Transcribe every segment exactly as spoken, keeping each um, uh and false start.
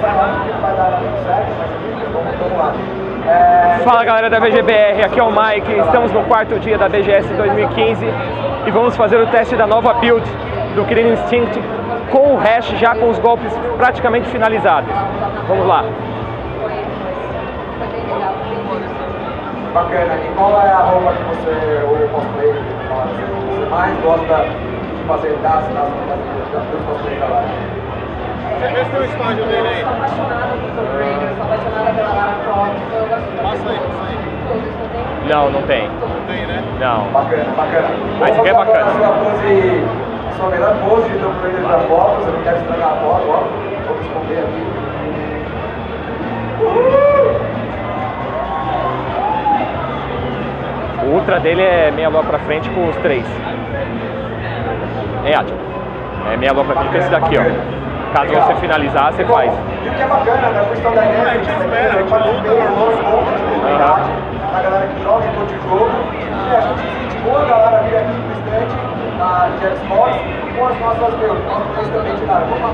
Fala galera da B G B R, aqui é o Mike, estamos no quarto dia da B G S dois mil e quinze e vamos fazer o teste da nova build do Killer Instinct com o hash já com os golpes praticamente finalizados. Vamos lá. Bacana, e qual é a roupa que você, ou o cosplay que você mais gosta de fazer das, das, das, dos cosplays da Lara? Você vê se tem um estágio dele aí. Eu sou apaixonada por Tomb Raider, eu sou apaixonada pela Lara Croft, então eu gosto de Passa aí, passa aí. todos. Não, não tem. Não tem, né? Não. Bacana, bacana. Mas isso aqui é bacana. A sua pose, a sua melhor pose de Tomb Raider pra foto, você não quer estragar a foto, ó. Vou me esconder aqui. Uhul! O ultra dele é meia lua pra frente com os três. É ático. É meia lua pra frente com esse daqui, ó. Caso você finalizar, você faz. E o que é bacana da questão da Dynamic, eu participei do nosso ponto de comunidade, a galera que joga em de jogo, e a gente incentivou a galera a vir aqui no stand na de Xbox com as nossas builds, nós temos também de nada. Vamos lá.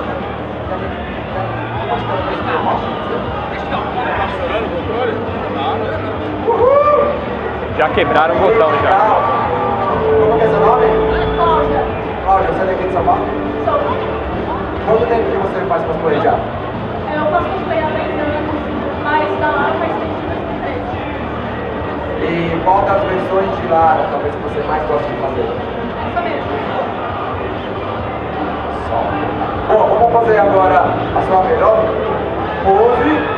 Uhul! Já quebraram o botão já. Como é seu nome? Cláudia. Cláudia, você é daqui de São Paulo? Sou. Quanto tempo que você faz cosplay já? Eu faço cosplay há dez anos, mas da Lara faz desde dois mil e treze. E qual das versões de Lara talvez que você mais gosta de fazer? Essa mesmo. Só. Bom, vamos fazer agora a sua melhor pose.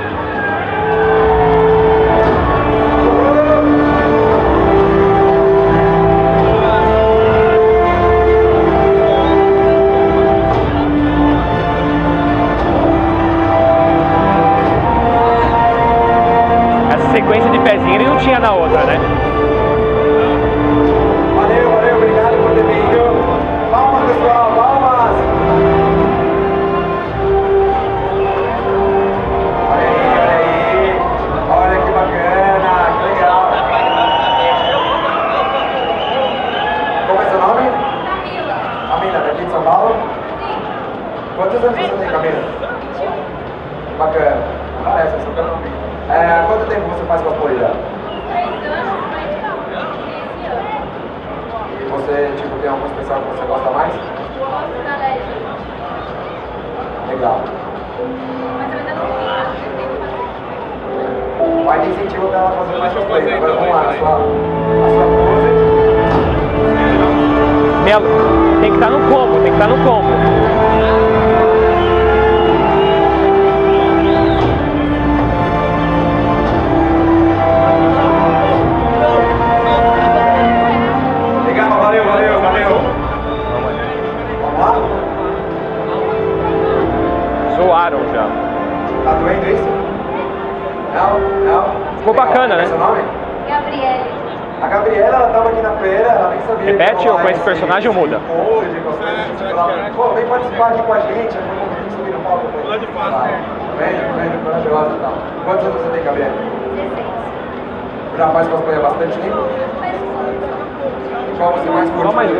Sequência de pezinho ele não tinha na outra, né? Valeu, valeu, obrigado por ter vindo. Palmas, pessoal, palmas. Olha aí, olha aí. Olha que bacana, que legal. Como é seu nome? Camila. Camila, daqui de São Paulo? Sim. Quantos anos você tem, Camila? vinte e um. Bacana. Parece, é super novinho. É, quanto tempo você faz cosplay já? Três anos, mas esse ano. E você, tipo, tem algum especial que você gosta mais? Eu gosto da Legend. Legal. Mas eu ainda não fiz, eu tenho que fazer. Vai ter incentivo pra ela fazer mais cosplay. Agora vamos lá, a sua, a sua pose. Melo, tem que estar no combo, tem que estar no combo. Legal, valeu, valeu, valeu. Vamos lá? Zoaram já. Tá doendo isso? Não, não. Ficou bacana, Qual é né? seu nome? Gabriele. A Gabriela, ela tava aqui na feira, ela nem sabia. Repete que ou com esse personagem ou muda? Hoje, pô, vem participar aqui com a gente, aqui no subir no palco. Pula de fácil. Vem, vem, corajosa e tal. Quantos anos você tem, Gabriela? dezesseis. Já faz cosplay há bastante tempo? Mas E qual você mais curte? Qual mais? ela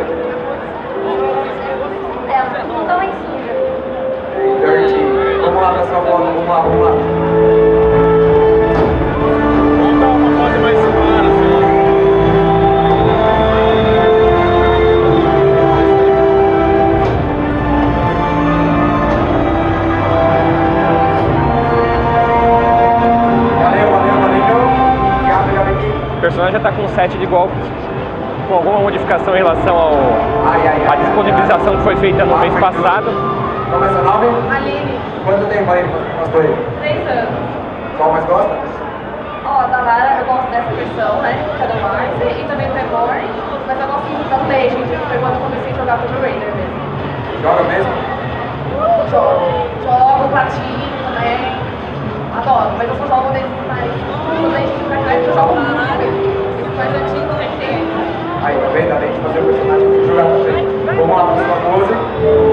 não tá mais suja. Dirty. Vamos lá pra sua foto, vamos lá, vamos lá. Vamos dar uma fase mais clara, assim. Valeu, valeu, valeu. Obrigado, Gabriel. O personagem já está com um set de golpes, com alguma modificação em relação ao Ai, ai, à ai, disponibilização que foi feita no mês passado. Qual é seu nome? Aline, Quanto tempo aí no cosplay? três anos. Qual mais gosta? Ó, da Lara eu gosto dessa versão, né? Que é do Mars e também do Reborn. Mas eu gosto muito da Legend, que foi quando eu comecei a jogar Tomb Raider mesmo. Joga mesmo? Jogo. Jogo, platino também. Adoro, mas eu só jogo desses mais. Do Legend pra cá, eu jogo muito. Os mais antigos a gente tem. Aí, tá vendo? Além de fazer o personagem, tem que jogar também. Vamos lá pra sua pose.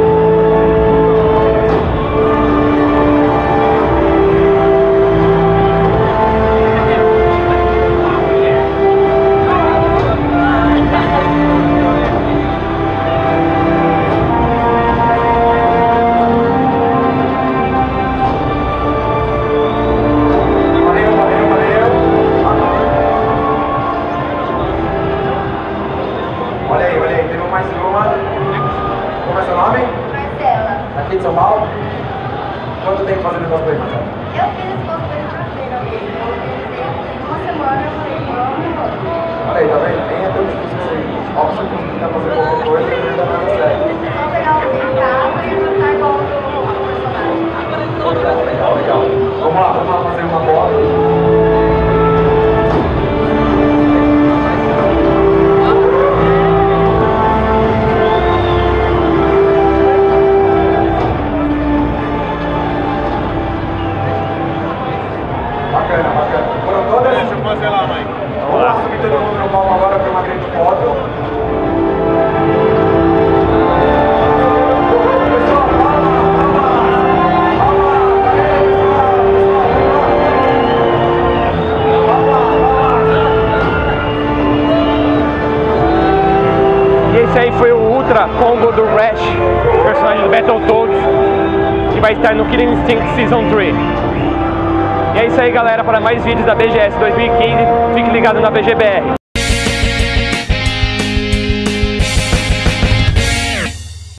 aqui de São Paulo? Quanto tempo fazendo cosplay, Marcelo? Eu fiz esse cosplay de carteira mesmo. Eu fiz uma semana, eu falei, vamos. Olha aí, tá vendo? Nem é tão difícil assim. Óbvio que você tentar fazer qualquer coisa e não dá nada certo. Só pegar o que em casa e juntar igual o personagem. Legal, legal, legal. Vamos lá, vamos lá fazer uma foto. Bacana, bacana. Foram todas? Deixa eu fazer lá, mãe. Vamos lá, subir todo mundo no palco agora para uma grande foto. Pessoal, E esse aí foi o Ultra Combo do Rash, personagem do Battletoads, que vai estar no Killing Instinct Season três. E é isso aí, galera. Para mais vídeos da B G S dois mil e quinze, fique ligado na B G B R.